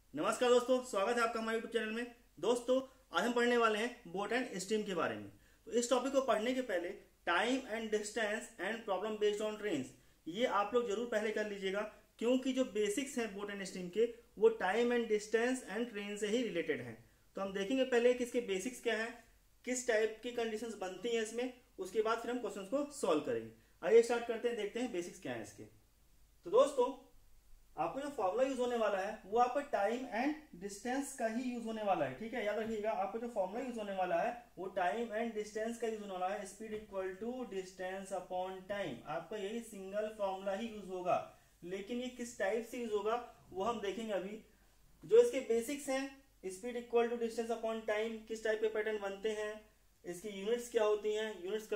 नमस्कार दोस्तों, स्वागत है आपका हमारे यूट्यूब चैनल में। दोस्तों, आज हम पढ़ने वाले हैं बोट एंड स्ट्रीम के बारे में। तो इस टॉपिक को पढ़ने के पहले time and distance and problem based on trains, ये आप लोग जरूर पहले कर लीजिएगा, क्योंकि जो बेसिक्स हैं बोट एंड स्ट्रीम के वो time and distance and train से ही रिलेटेड हैं। तो हम देखेंगे पहले कि इसके बेसिक्स क्या है, किस टाइप की कंडीशंस बनती हैं इसमें, उसके बाद फिर हम क्वेश्चंस को सॉल्व करेंगे। आइए स्टार्ट करते हैं, देखते हैं बेसिक्स क्या है इसके। तो दोस्तों, आपको जो फॉर्मूला यूज होने वाला है वो आपका टाइम एंड डिस्टेंस का ही यूज होने वाला है। ठीक है, याद रखिएगा, आपको जो फॉर्मूला यूज होने वाला है वो टाइम एंड डिस्टेंस का यूज होने वाला है। Speed equal to distance upon time, आपका यही सिंगल फॉर्मूला ही यूज होगा। लेकिन ये किस टाइप से यूज होगा वो हम देखेंगे अभी। जो इसके बेसिक्स हैं, speed equal to distance upon time, किस टाइप के पैटर्न बनते हैं, इसकी यूनिट्स क्या होती हैं,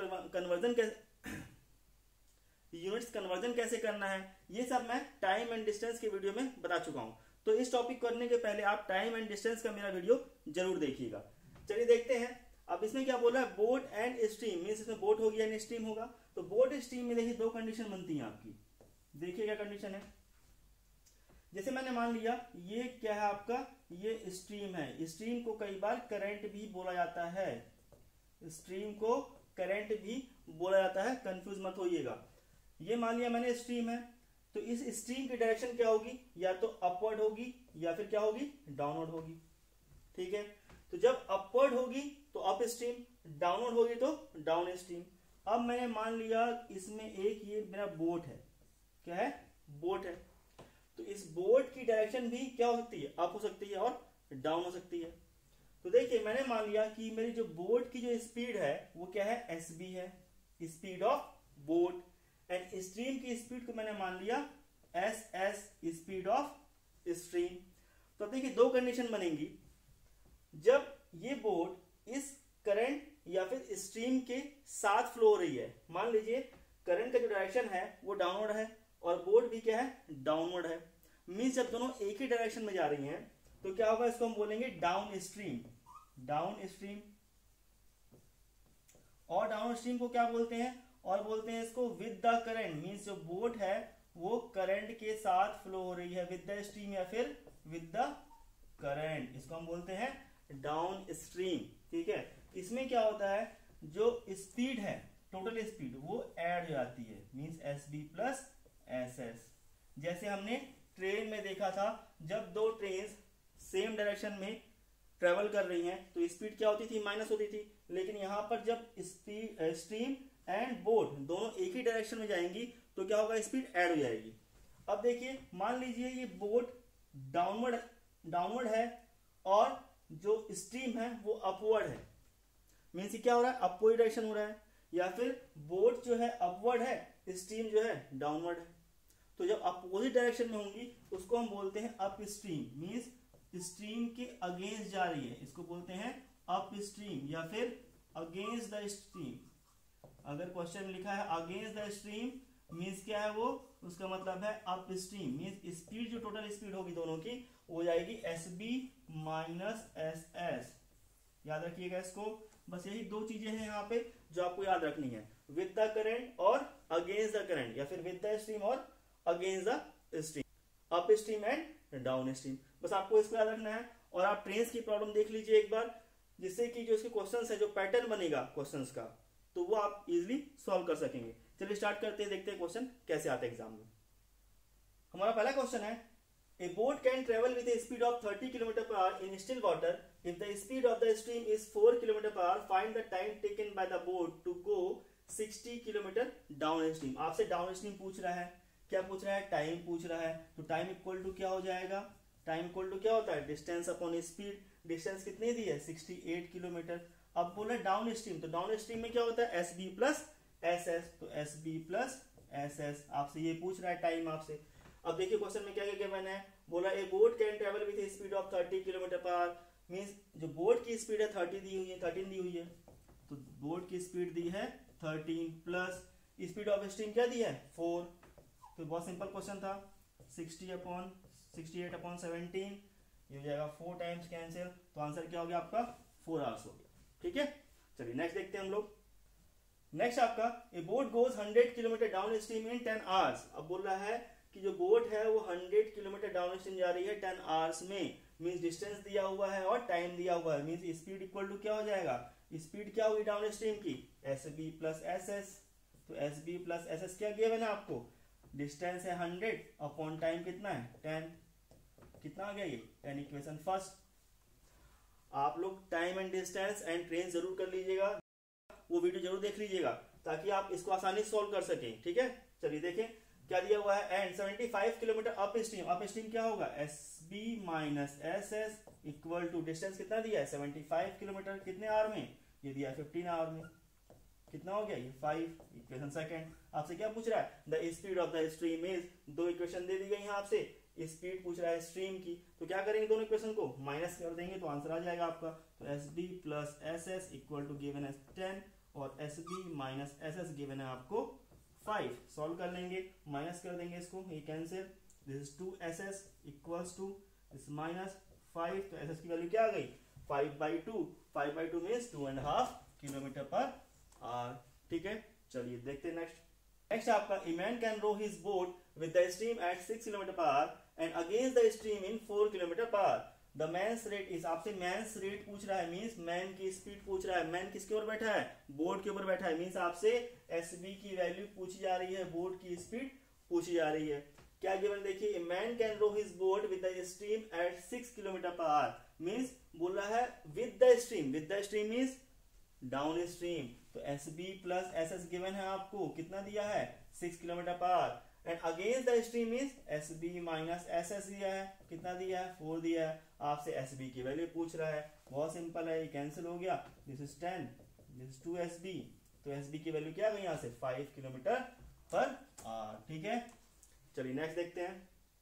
यूनिट्स कन्वर्जन कैसे करना है, ये सब मैं टाइम एंड डिस्टेंस के वीडियो में बता चुका हूं। तो इस टॉपिक करने के पहले आप टाइम एंड डिस्टेंस का मेरा वीडियो जरूर देखिएगा। चलिए देखते हैं। अब इसमें क्या बोला है, बोट एंड स्ट्रीम, मींस इसमें बोट होगी एंड स्ट्रीम होगा। तो बोट स्ट्रीम में देखिए दो कंडीशन बनती है आपकी। देखिए क्या कंडीशन है। जैसे मैंने मान लिया ये क्या है आपका, ये स्ट्रीम है। स्ट्रीम को कई बार करंट भी बोला जाता है, स्ट्रीम को करंट भी बोला जाता है, कंफ्यूज मत होइएगा। ये मान लिया मैंने स्ट्रीम है, तो इस स्ट्रीम की डायरेक्शन क्या होगी, या तो अपवर्ड होगी या फिर क्या होगी, डाउनवर्ड होगी। ठीक है, तो जब अपवर्ड होगी तो अप स्ट्रीम, डाउनवर्ड होगी तो डाउन स्ट्रीम। अब मैंने मान लिया इसमें एक ये मेरा बोट है, क्या है, बोट है। तो इस बोट की डायरेक्शन भी क्या हो सकती है, अप हो सकती है और डाउन हो सकती है। तो देखिए मैंने मान लिया कि मेरी जो बोट की जो स्पीड है वो क्या है, एसबी है, speed of boat. And stream की स्पीड को मैंने मान लिया S S, speed of stream. तो देखिए दो कंडीशन बनेंगी। जब ये बोट इस करंट या फिर स्ट्रीम के साथ फ्लो हो रही है, मान लीजिए करंट का जो डायरेक्शन है वो डाउनवर्ड है और बोट भी क्या है, डाउनवर्ड है। मींस जब दोनों एक ही डायरेक्शन में जा रही हैं तो क्या होगा, इसको हम बोलेंगे डाउन स्ट्रीम। डाउन स्ट्रीम, और डाउन स्ट्रीम को क्या बोलते हैं, और बोलते हैं इसको विद द करंट। मींस जो बोट है वो करंट के साथ फ्लो हो रही है, विद द स्ट्रीम या फिर विद द करंट, इसको हम बोलते हैं डाउन स्ट्रीम। ठीक है, इसमें क्या होता है, जो स्पीड है, टोटल स्पीड वो ऐड हो जाती है, means S B plus S S. जैसे हमने ट्रेन में देखा था, जब दो ट्रेन सेम डायरेक्शन में ट्रेवल कर रही हैं तो स्पीड क्या होती थी, माइनस होती थी। लेकिन यहां पर जब स्ट्रीम एंड बोट दोनों एक ही डायरेक्शन में जाएंगी तो क्या होगा, स्पीड ऐड हो जाएगी। अब देखिए मान लीजिए ये बोट डाउनवर्ड है और जो स्ट्रीम है वो अपवर्ड है। मीन्स क्या हो रहा है, अपवर्ड डायरेक्शन हो रहा है, या फिर बोट जो है अपवर्ड है, स्ट्रीम जो है डाउनवर्ड है। तो जब अपोजिट डायरेक्शन में होंगी उसको हम बोलते हैं अप स्ट्रीम। मीन्स स्ट्रीम के अगेंस्ट जा रही है, इसको बोलते हैं अप स्ट्रीम या फिर अगेंस्ट द स्ट्रीम। अगर क्वेश्चन में लिखा है अगेंस्ट द स्ट्रीम, मींस क्या है वो, उसका मतलब है अप स्ट्रीम। मींस स्पीड जो टोटल स्पीड होगी दोनों की वो जाएगी S B minus S S. याद रखिएगा इसको। बस यही दो चीजें हैं यहाँ पे जो आपको याद रखनी है, विद द करंट और अगेंस्ट द करंट, या फिर विद द स्ट्रीम और against the stream, up stream and down stream. बस आपको इसको याद रखना है। और आप ट्रेन की प्रॉब्लम देख लीजिए एक बार, जिससे कि जो इसके क्वेश्चंस है, जो पैटर्न बनेगा क्वेश्चंस का, तो वो आप इजीली सॉल्व कर सकेंगे। चलिए स्टार्ट करते हैं, देखते हैं क्वेश्चन कैसे आते हैं एग्जाम में। हमारा पहला क्वेश्चन है, a boat can travel with a speed of 30 km/h in still water if the speed of the stream is 4 km/h, find the time taken by the boat to go 60 km down stream. आपसे down stream पूछ रहा है, क्या पूछ रहा है, time पूछ रहा है। तो टाइम इक्वल टू क्या हो जाएगा, टाइम इक्वल टू क्या होता है, डिस्टेंस अपॉन स्पीड। डिस्टेंस कितनी दी है, 68 किलोमीटर। अब बोला डाउन स्ट्रीम, तो डाउन स्ट्रीम में क्या होता है, S B plus S S, तो S B plus S S. आपसे ये पूछ रहा है टाइम आपसे। अब देखिए क्वेश्चन में क्या क्या गिवन है, बोला a boat can travel with speed of 30 km/h। Means जो बोट की स्पीड है 30 दी हुई है, 13 दी हुई है, तो बोट की स्पीड दी है 13 प्लस स्पीड ऑफ स्ट्रीम क्या दी है, 4। तो बहुत सिंपल क्वेश्चन था, 68/17, ये हो जाएगा 4 टाइम्स कैंसिल, तो आंसर क्या हो गया आपका, 4 आवर्स हो गया। ठीक है, चलिए नेक्स्ट देखते हैं हम लोग। नेक्स्ट आपका, a boat goes 100 km down stream in 10 hours। अब बोल रहा है कि जो बोट है वो 100 किलोमीटर डाउन स्ट्रीम जा रही है 10 आवर्स में, मींस डिस्टेंस दिया हुआ है और टाइम दिया हुआ है, मींस स्पीड इक्वल टू क्या हो जाएगा, स्पीड क्या होगी डाउन स्ट्रीम की, SB प्लस SS। तो SB प्लस SS क्या गिवन है आपको, डिस्टेंस है 100 अपॉन टाइम कितना है 10, कितना आ गया ये 10, इक्वेशन फर्स्ट। आप लोग time and distance and train जरूर कर लीजिएगा, वो वीडियो जरूर देख लीजिएगा ताकि आप इसको आसानी से सॉल्व कर सकें, ठीक है। चलिए देखें क्या दिया हुआ है, एंड 75 किलोमीटर अप स्ट्रीम क्या होगा, SB minus SS equal to distance कितना दिया है 75 किलोमीटर, कितने आवर में, ये दिया है 15 आवर में, कितना हो गया ये 5, इक्वेशन सेकंड। आपसे क्या पूछ रहा है, the speed of the stream is, दो इक्वेशन दे दी गई है आपसे, स्पीड पूछ रहा है स्ट्रीम की, तो क्या करेंगे दोनों इक्वेशन को माइनस कर देंगे तो आंसर आ जाएगा आपका। तो SB plus SS equal to given है 10 और SB माइनस SS गिवन है आपको 5। सॉल्व कर लेंगे, माइनस कर देंगे इसको, ये cancel, this is 2SS equals to this minus 5, तो SS की वैल्यू क्या आ गई 5/2, 5/2 मीन्स 2.5 किलोमीटर पर आवर, ठीक है। चलिए देखते हैं नेक्स्ट आपका, a man can row his boat with the stream at 6 kilometre per hour and against the stream in 4 kilometre per hour, the man's rate is, आपसे man's rate पूछ रहा है, मींस मैन की स्पीड पूछ रहा है, man किसके ऊपर बैठा है, बोट के ऊपर बैठा है, मींस आपसे SB की वैल्यू पूछी जा रही है, बोट की स्पीड पूछी जा रही है। क्या गिवन देखिए, a man can row his boat with the stream at 6 kilometre per hour, means बोल रहा है with the stream means down stream, तो SB प्लस SS गिवन है आपको, कितना दिया है 6 kilometre per hour, and against the stream is SB minus SS दिया है, कितना दिया है 4 दिया है, आपसे SB की वैल्यू पूछ रहा है, बहुत सिंपल है, ये कैंसिल हो गया, this is 10, this is 2SB, तो SB की वैल्यू क्या गई यहाँ से 5 किलोमीटर पर आवर, ठीक है। चलिए नेक्स्ट देखते हैं,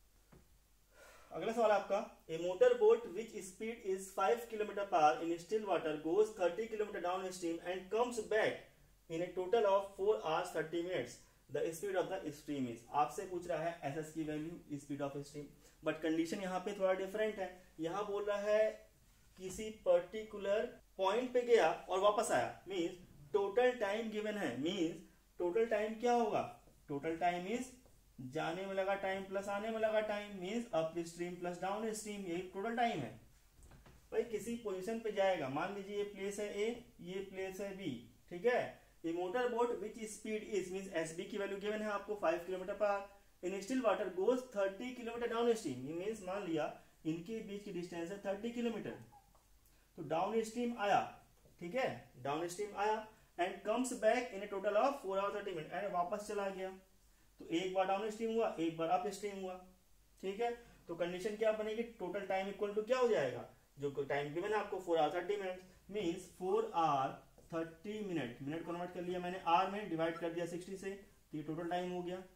अगला सवाल आपका, a motor boat which speed is 5 kilometre per hour in still water goes 30 kilometre down stream and comes back in a total of 4 hours 30 minutes, the speed of the stream is, आपसे पूछ रहा है SS की value, speed of stream, but condition यहाँ पे थोड़ा different है, यहाँ बोल रहा है किसी पर्टिकुलर पॉइंट पे गया और वापस आया, मीन्स टोटल टाइम गिवन है, मीन्स टोटल टाइम क्या होगा, टोटल टाइम इज जाने में लगा टाइम प्लस आने में लगा time, means up stream plus down stream, यही टोटल टाइम है। भाई किसी पोजीशन पे जाएगा, मान लीजिए ये प्लेस है A, ये प्लेस है B, ठीक है। A motor boat which speed is, means SB की वैल्यू गिवन है आपको 5 kilometre per hour, in still water goes 30 kilometre down stream, ये मीन्स मान लिया इनके बीच की डिस्टेंस है 30 किलोमीटर, तो डाउन स्ट्रीम आया, ठीक है, डाउन स्ट्रीम आया and comes back in a total of 4 hours 30 minutes, and वापस चला गया, तो एक बार डाउन स्ट्रीम हुआ, एक बार अप स्ट्रीम हुआ, ठीक है। तो कंडीशन क्या बनेगी, टोटल टाइम इक्वल टू क्या हो जाएगा, जो टाइम गिवन है आपको 4 hours 30 minutes, means 4 hours 30 minutes, minute convert कर लिया मैंने आर में, डिवाइड कर दिया 60 से, तो ये टोटल टाइम हो गया।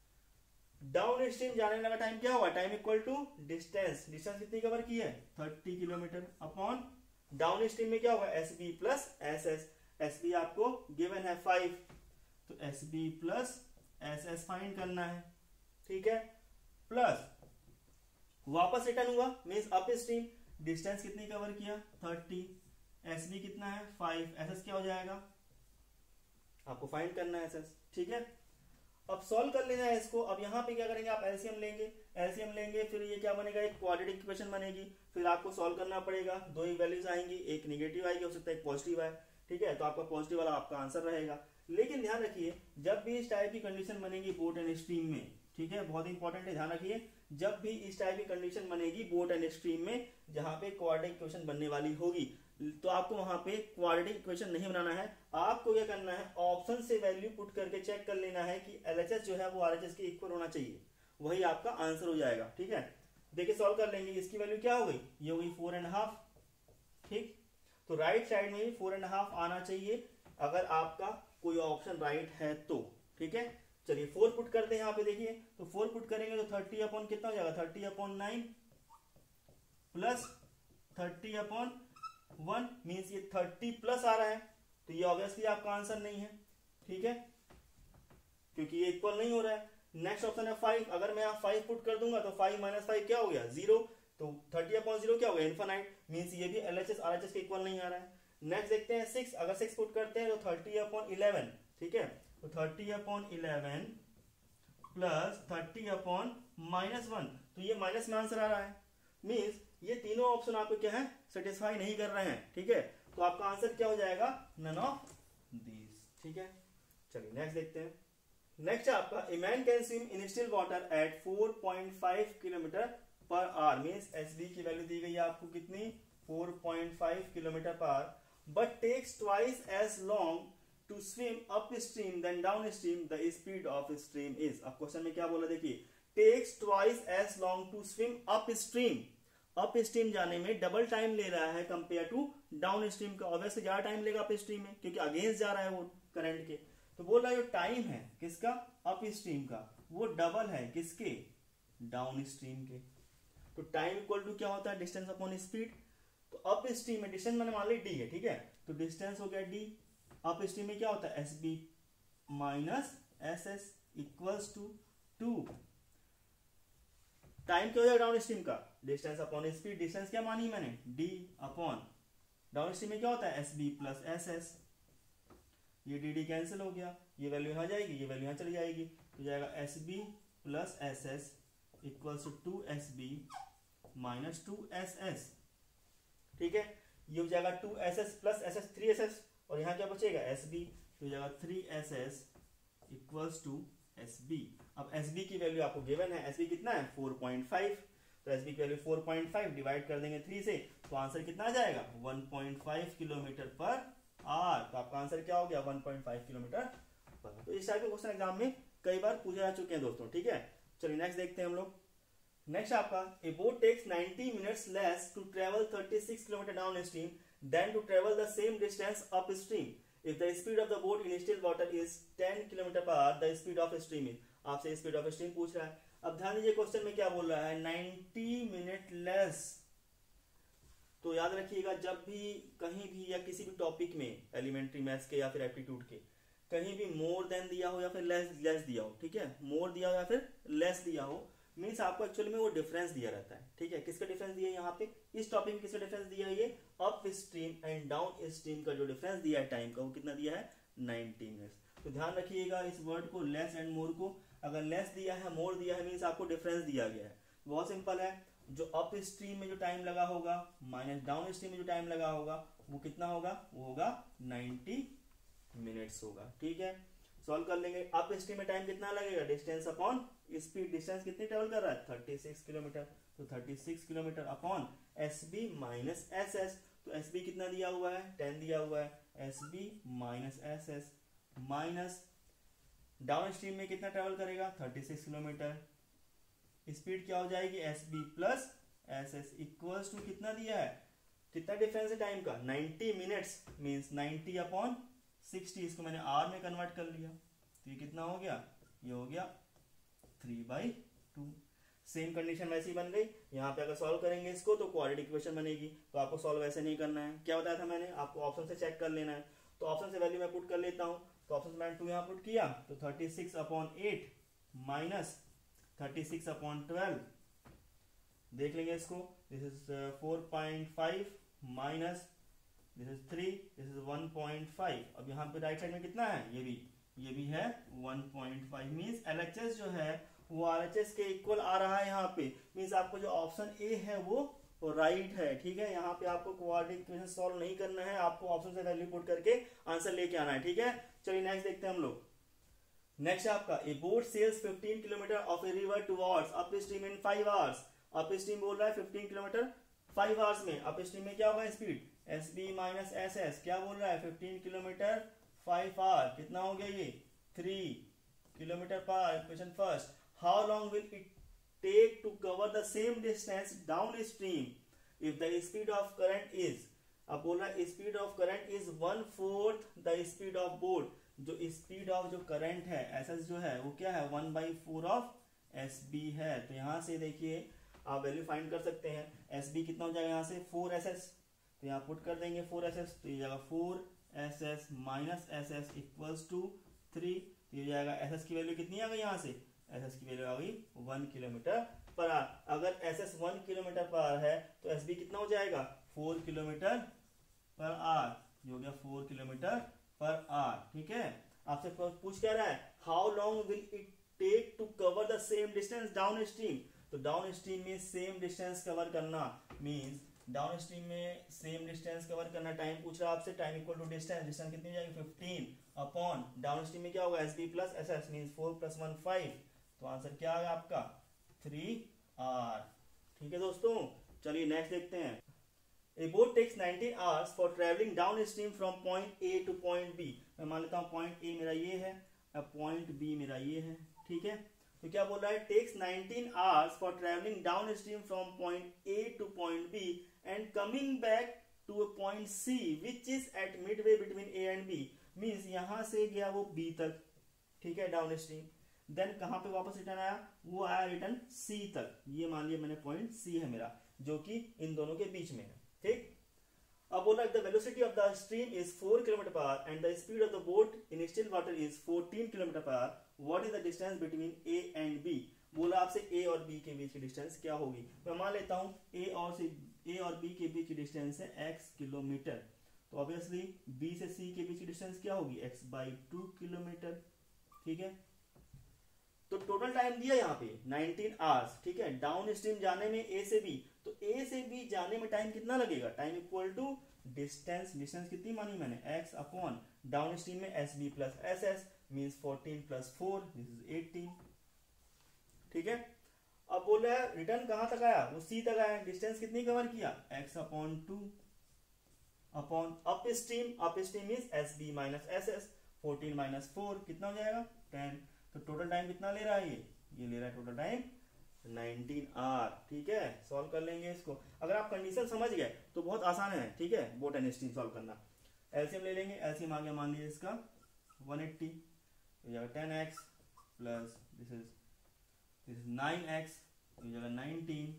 डाउन स्ट्रीम जाने लगा टाइम क्या होगा, time equal to distance, distance कितनी कवर की है 30 किलोमीटर, अपॉन डाउन स्ट्रीम में क्या होगा SB प्लस SS, SB आपको गिवन है 5, तो SB प्लस SS फाइंड करना है, ठीक है, प्लस वापस रिटर्न हुआ, मींस अप स्ट्रीम, डिस्टेंस कितनी कवर किया 30, SB कितना है 5, SS क्या हो जाएगा, आपको फाइंड करना है SS, ठीक है। अब सॉल्व कर लेना है इसको, अब यहाँ पे क्या करेंगे आप एलसीएम लेंगे, फिर ये क्या बनेगा, एक क्वाड्रेटिक इक्वेशन बनेगी, फिर आपको सॉल्व करना पड़ेगा, दो ही वैल्यूज आएंगी, एक नेगेटिव आएगी, हो सकता है एक पॉजिटिव आए, ठीक है, तो आपका पॉजिटिव वाला आपका आंसर रहेगा। लेकिन ध्यान रखिए जब भी इस टाइप की कंडीशन बनेगी बोट एंड स्ट्रीम में, ठीक है, बहुत इंपॉर्टेंट है, ध्यान रखिए जब भी इस टाइप की कंडीशन बनेगी बोट एंड स्ट्रीम में जहां पे क्वाड्रेटिक इक्वेशन बनने वाली होगी, तो आपको वहां पे क्वाड्रेटिक इक्वेशन नहीं बनाना है, आपको क्या करना है ऑप्शन से वैल्यू पुट करके चेक कर लेना है कि LHS जो है वो RHS के इक्वल होना चाहिए, वही आपका आंसर हो जाएगा, ठीक है। देखिए सॉल्व कर लेंगे, इसकी वैल्यू क्या हो गई, ये हो गई 4.5, ठीक, तो राइट साइड में भी 4.5 आना चाहिए अगर आपका कोई ऑप्शन राइट है तो, ठीक है। चलिए 4 पुट करते हैं यहाँ पे, देखिए तो 4 पुट करेंगे तो 30 अपॉन कितना हो जाएगा 30/9 प्लस 30/1, मीन्स ये 30 प्लस आ रहा है, तो ये ऑब्वियसली आपका आंसर नहीं है, ठीक है, क्योंकि ये इक्वल नहीं हो रहा है। नेक्स्ट ऑप्शन है 5, अगर मैं यहाँ 5 पुट कर दूंगा तो 5 - 5 क्या हो गया 0, तो 30/0 क्या हो गया इनफाइनाइट, मीन्स ये भी LHS RHS के इक्वल नहीं आ रहा है। नेक्स्ट देखते हैं 6, अगर 6 पुट करते हैं तो 30/11, ठीक है, तो 30/11 प्लस 30 अपॉन -1। तो ये माइनस में आंसर आ रहा है, मीन्स ये तीनों ऑप्शन आपको क्या है, सेटिस्फाई नहीं कर रहे हैं। ठीक है, तो आपका आंसर क्या हो जाएगा, नन ऑफ दीज। ठीक है, चलिए नेक्स्ट देखते हैं। नेक्स्ट है आपका, a man can swim in still water at 4.5 kilometre per hour, means SB की वैल्यू दी गई है आपको कितनी, 4.5 kilometre per hour, but takes twice as long to swim up stream than down stream, the speed of stream is. अब question में क्या बोला देखिए, takes twice as long to swim up stream, up stream जाने में double time ले रहा है कंपेयर टू डाउन स्ट्रीम का। ऑब्वियसली ज्यादा टाइम लेगा अप स्ट्रीम में, क्योंकि अगेंस्ट जा रहा है वो करंट के। तो बोल रहा है जो टाइम है किसका, अप स्ट्रीम का, वो डबल है किसके, डाउन स्ट्रीम के। तो टाइम इक्वल टू क्या होता है, डिस्टेंस अपॉन स्पीड। तो अप स्ट्रीम में डिस्टेंस मैंने मान ली डी है, ठीक है, तो डिस्टेंस हो गया डी। अप स्ट्रीम में क्या होता है, S B minus S S equals to 2। Time क्या हो जाएगा डाउन स्ट्रीम का, डिस्टेंस अपॉन स्पीड। डिस्टेंस क्या मानी मैंने, डी अपॉन, डाउन स्ट्रीम में क्या होता है, S B plus S S. ये डी डी कैंसिल हो गया, ये वैल्यू यहां जाएगी, ये वैल्यू यहां चली जाएगी, तो जाएगा S B plus S S equals to 2SB minus 2SS। ठीक है, ये हो जाएगा 2SS प्लस SS 3SS, और यहाँ क्या बचेगा SB, तो हो जाएगा 3SS इक्वल्स टू SB। अब SB की वैल्यू आपको गिवन है, SB कितना है 4.5, तो SB की वैल्यू 4.5 डिवाइड कर देंगे 3 से, तो आंसर कितना आ जाएगा 1.5 किलोमीटर पर आवर। तो आपका आंसर क्या हो गया 1.5 किलोमीटर पर। तो इस टाइप के क्वेश्चन एग्जाम में कई बार पूछे जा चुके हैं दोस्तों। ठीक है, चलिए नेक्स्ट देखते हैं हम लोग। नेक्स्ट आपका, a boat takes 90 minutes less to travel 36 kilometre down stream than to travel the same distance up stream if the speed of the boat in still water is 10 kilometre per hour, the speed of stream is. आपसे speed of stream पूछ रहा है। अब ध्यान दीजिए question में क्या बोल रहा है, 90 मिनट लेस। तो याद रखिएगा, जब भी कहीं भी या किसी भी टॉपिक में, एलिमेंट्री मैथ्स के या फिर एप्टीट्यूड के, कहीं भी मोर देन दिया हो या फिर लेस दिया हो, ठीक है, मोर दिया हो या फिर लेस दिया हो, मीन्स आपको एक्चुअली में वो डिफरेंस दिया रहता है। ठीक है, किसका डिफरेंस दिया है यहाँ पे, इस टॉपिक में किसका डिफरेंस दिया है, ये up stream and down stream का जो डिफरेंस दिया है टाइम का, वो कितना दिया है 90 मिनट्स। तो ध्यान रखिएगा इस वर्ड को, लेस एंड मोर को, अगर लेस दिया है मोर दिया है मीन्स आपको डिफरेंस दिया गया है। बहुत सिंपल है, जो अप स्ट्रीम में जो टाइम लगा होगा माइनस डाउन स्ट्रीम में जो टाइम लगा होगा वो कितना होगा, वो होगा 90 मिनट्स होगा। ठीक है, सॉल्व कर लेंगे। अप स्ट्रीम में टाइम कितना लगेगा, डिस्टेंस अपॉन स्पीड, डिस्टेंस कितनी ट्रेवल कर रहा है 36 किलोमीटर, तो 36 kilometre upon SB minus SS। तो SB कितना दिया हुआ है 10 दिया हुआ है, SB minus SS minus down stream में कितना ट्रेवल करेगा 36 किलोमीटर, स्पीड क्या हो जाएगी SB plus SS equals to कितना दिया है, कितना डिफरेंस है टाइम का 90 मिनट्स, मींस 90 अपॉन 60, इसको मैंने आर में कन्वर्ट कर लिया, तो ये कितना हो गया, ये हो गया 3/2। सेम कंडीशन वैसी ही बन गई। यहाँ पे अगर सॉल्व करेंगे इसको तो क्वाड्रेटिक इक्वेशन बनेगी। तो आपको सॉल्व ऐसे नहीं करना है, क्या बताया था मैंने आपको, ऑप्शन से चेक कर लेना है। तो ऑप्शन से वैल्यू मैं पुट कर लेता हूँ, तो ऑप्शन मैंने 2 यहाँ पुट किया, तो 36/8 माइनस 36/12, देख लेंगे इसको, this is 4.5 minus this is 3, this is 1.5। अब यहाँ पे राइट साइड में कितना है, ये भी है 1.5, मीन्स LHS जो है वो RHS के इक्वल आ रहा है यहाँ पे, मीन्स आपको जो ऑप्शन ए है वो राइट है। ठीक है, यहाँ पे आपको क्वाड्रेटिक इक्वेशन सॉल्व नहीं करना है, आपको ऑप्शन से वैल्यू पुट करके आंसर लेके आना है। ठीक है, चलिए नेक्स्ट देखते हैं हम लोग। नेक्स्ट आपका, a boat sails 15 kilometre of a river towards up stream in 5 hours. Up stream बोल रहा है 15 किलोमीटर 5 आवर्स में, अप स्ट्रीम में क्या होगा स्पीड SB माइनस SS, क्या बोल रहा है 15 किलोमीटर 5 आवर, कितना हो गया ये 3 kilometre per hour. Question first, how long will it take to cover the same distance down stream if the speed of current is. अब बोल रहा है speed of current is 1/4 the speed of boat. जो speed of जो current है SS जो है वो क्या है 1/4 ऑफ SB है। तो यहां से देखिए आप वैल्यू फाइंड कर सकते हैं, SB कितना हो जाएगा यहाँ से 4SS, तो यहाँ पुट कर देंगे 4SS, तो ये जाएगा 4SS minus SS equals to 3, ये जाएगा SS की वैल्यू कितनी आ गई, यहाँ से SS की वैल्यू आ गई 1 किलोमीटर पर आवर। अगर SS 1 किलोमीटर पर आवर है तो SB कितना हो जाएगा 4 किलोमीटर पर आवर, ये हो गया 4 किलोमीटर पर आवर। ठीक है, आपसे पूछ क्या रहा है, how long will it take to cover the same distance down stream. तो डाउन स्ट्रीम में सेम डिस्टेंस कवर करना मींस डाउन स्ट्रीम में सेम डिस्टेंस कवर करना, टाइम पूछ रहा है आपसे, time equal to distance, distance कितनी हो जाएगी 15 अपॉन डाउन स्ट्रीम में क्या होगा S B plus S S mean 4 + 1 5। तो आंसर क्या आएगा आपका 3R। ठीक है दोस्तों, चलिए नेक्स्ट देखते हैं। A boat takes 19 hours for traveling downstream from point A to point B। मैं मान लेता हूँ पॉइंट A मेरा ये है, अब पॉइंट B मेरा ये है। ठीक है, तो क्या बोल रहा है takes 19 hours for traveling downstream from point A to point B and coming back to a point C which is at midway between A and B। Means यहाँ से गया वो B तक, ठीक है, डाउनस्ट्रीम, देन कहाँ पे वापस रिटर्न आया, वो आया रिटर्न C तक। ये मान लिया मैंने पॉइंट C है मेरा, जो कि इन दोनों के बीच में है। ठीक, अब बोला the velocity of the stream is 4 km/h and the speed of the boat in still water is 14 km/h। What is the distance between A and B. बोला आपसे ए और बी के बीच की डिस्टेंस क्या होगी। मैं मान लेता हूं ए और बी के बीच की डिस्टेंस है x किलोमीटर, तो ऑब्वियसली बी से सी के बीच की डिस्टेंस क्या होगी x/2 किलोमीटर। ठीक है, तो टोटल टाइम दिया यहाँ पे 19 आवर्स। ठीक है, डाउन स्ट्रीम जाने में ए से बी, तो ए से बी जाने में टाइम कितना लगेगा, time equal to distance, distance कितनी मानी मैंने x अपॉन डाउन स्ट्रीम में S B plus S S means 14 + 4 this is 18। ठीक है, अब बोल रहा है रिटर्न कहां तक आया, वो सी तक आया, डिस्टेंस कितनी कवर किया x/2 upon up stream means S B minus S S 14 - 4 कितना हो जाएगा 10। तो टोटल टाइम कितना ले रहा है ये ले रहा है टोटल टाइम 19 आवर। ठीक है, सॉल्व कर लेंगे इसको। अगर आप कंडीशन समझ गए तो बहुत आसान है। ठीक है, बोट एंड स्ट्रीम सॉल्व करना। एलसीएम ले लेंगे, एलसीएम आ गया मान लीजिए इसका 180, तो जाएगा 10x plus this is 9x, तो जाएगा 19,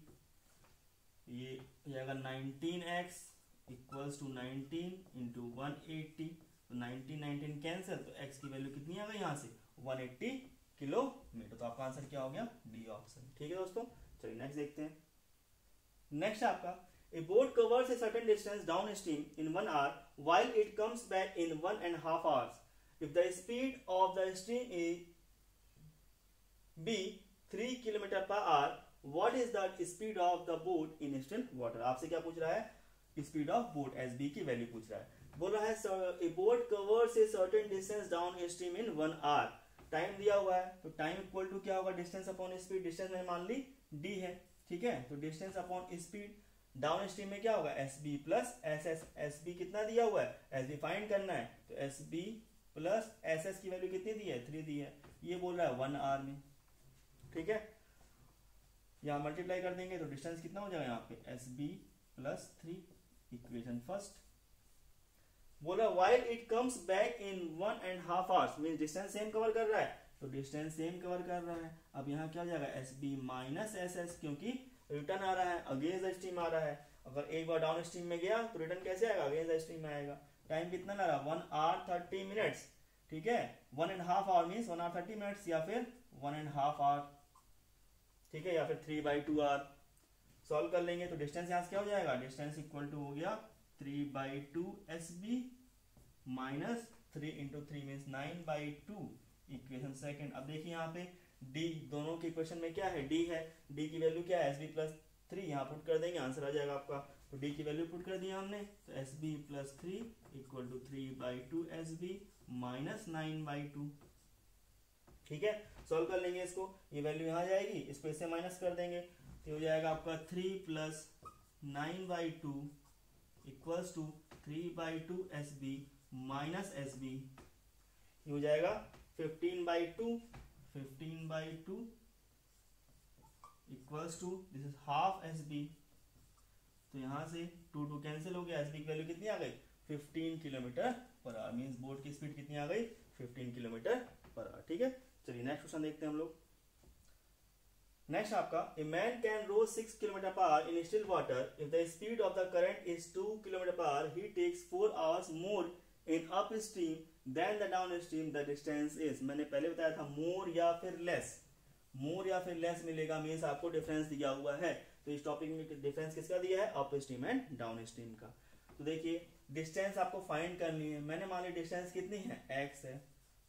ये जाएगा 19x इक्वल्स टू 19 इंटू 180, तो 19 कैंसिल, तो x की वैल्यू कितनी आ गई यहाँ से 180 किलोमीटर। तो आपका आंसर क्या हो गया डी ऑप्शन। ठीक है दोस्तों, चलिए नेक्स्ट देखते हैं। नेक्स्ट आपका a boat covers a certain distance down stream in 1 hour while it comes back in 1.5 hours if the speed of the stream is b 3 km/h। what is the speed of the boat in still water। आपसे क्या पूछ रहा है, speed of boat S B की value पूछ रहा है। बोल रहा है a boat covers a certain distance down stream in 1 hour। Time दिया हुआ है, तो टाइम इक्वल टू क्या होगा डिस्टेंस अपॉन स्पीड, डिस्टेंस में मान ली डी है। ठीक है, तो distance upon speed down stream में क्या होगा S B plus S S. S B कितना दिया हुआ है, एस बी फाइंड करना है, तो S B plus S S की वैल्यू कितनी दी है 3 दी है। ये बोल रहा है 1 hour में। ठीक है, यहाँ मल्टीप्लाई कर देंगे तो डिस्टेंस कितना हो जाएगा यहाँ पे S B plus 3, equation first. बोला while it comes back in 1.5 hours means distance same cover कर रहा है, तो डिस्टेंस सेम कवर कर रहा है। अब यहाँ क्या हो जाएगा S B minus S S, क्योंकि रिटर्न आ रहा है अगेंस्ट द स्ट्रीम आ रहा है। अगर एक बार डाउन स्ट्रीम में गया तो रिटर्न कैसे आएगा अगेंस्ट द स्ट्रीम में आएगा। टाइम कितना लग रहा है 1 hour 30 minutes। ठीक है, 1.5 hour मीन्स 1 hour 30 minutes या फिर 1.5 hour। ठीक है, या फिर 3/2 hour। सॉल्व कर लेंगे तो डिस्टेंस यहाँ से क्या हो जाएगा, डिस्टेंस इक्वल टू हो गया 3/2 SB minus 3 × 3 means 9/2, equation second. अब देखिए यहाँ पे डी दोनों के इक्वेशन में क्या है, डी है, डी की वैल्यू क्या है SB प्लस 3, यहाँ पुट कर देंगे आंसर आ जाएगा आपका। तो डी की वैल्यू पुट कर दिया हमने, तो SB plus 3 equal to 3/2 SB minus 9/2। ठीक है, सॉल्व कर लेंगे इसको, ये वैल्यू यहाँ जाएगी, इसको इससे माइनस कर देंगे, तो हो जाएगा आपका 3 + 9/2 equals to 3/2 SB minus SB। ये हो जाएगा 15/2 equals to this is half SB। तो यहाँ से 2 कैंसिल हो गया, SB की वैल्यू कितनी आ गई 15 km/h मीन्स बोट की स्पीड कितनी आ गई 15 km/h। ठीक है, चलिए नेक्स्ट क्वेश्चन देखते हैं हम लोग। नेक्स्ट आपका a man can row 6 km/h in still water if the speed of the current is 2 km/h he takes 4 hours more in up stream than the down stream the distance is. मैंने पहले बताया था मोर या फिर less मिलेगा means आपको difference दिया हुआ है। तो इस टॉपिक में डिफरेंस किसका दिया है up stream and down stream का। तो देखिए डिस्टेंस आपको फाइंड करनी है, मैंने मान ली डिस्टेंस कितनी है x है,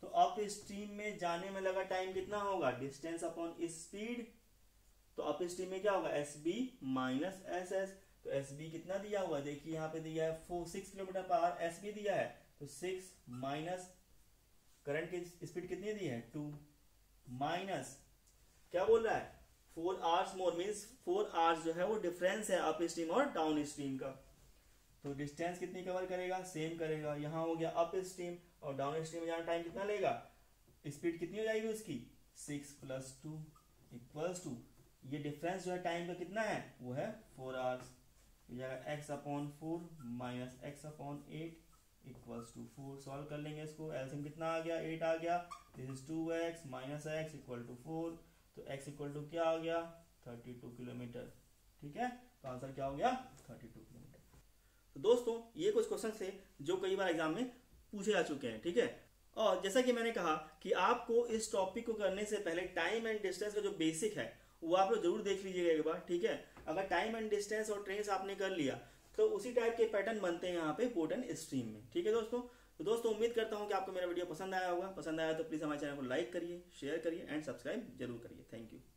तो अप स्ट्रीम में जाने में लगा टाइम कितना होगा, डिस्टेंस अपॉन स्पीड। तो अप स्ट्रीम में क्या होगा, S B minus S S. तो एस बी कितना दिया हुआ, देखिए यहाँ पे दिया है 6 kilometre per our, S B दिया है, तो 6 माइनस करंट की स्पीड कितनी दी है 2 माइनस क्या बोल रहा है 4 आवर्स मोर, मीन्स 4 आवर्स जो है वो डिफरेंस है अप स्ट्रीम और डाउन स्ट्रीम का। तो डिस्टेंस कितनी कवर करेगा, सेम करेगा। यहाँ हो गया अप स्ट्रीम और डाउन स्ट्रीम में जाना टाइम कितना लेगा, स्पीड कितनी हो जाएगी उसकी 6 + 2 इक्वल्स टू, ये डिफरेंस जो है टाइम का कितना है वो है 4 आवर्स। हो जाएगा x/4 minus x/8 equals to 4। Solve कर लेंगे इसको, एलसीएम कितना आ गया 8 आ गया, this is 2x minus x equal to 4। तो x इक्वल टू क्या आ गया 32 किलोमीटर। ठीक है, तो आंसर क्या हो गया 32 किलोमीटर। तो दोस्तों ये कुछ क्वेश्चन थे जो कई बार एग्जाम में पूछे जा चुके हैं। ठीक है, और जैसा कि मैंने कहा कि आपको इस टॉपिक को करने से पहले टाइम एंड डिस्टेंस का जो बेसिक है वो आप लोग जरूर देख लीजिएगा एक बार। ठीक है, अगर टाइम एंड डिस्टेंस और ट्रेन्स आपने कर लिया तो उसी टाइप के पैटर्न बनते हैं यहाँ पे बोट एंड स्ट्रीम में। ठीक है दोस्तों, तो दोस्तों उम्मीद करता हूँ कि आपको मेरा वीडियो पसंद आया होगा। पसंद आया तो प्लीज हमारे चैनल को लाइक करिए, शेयर करिए एंड सब्सक्राइब जरूर करिए। Thank you.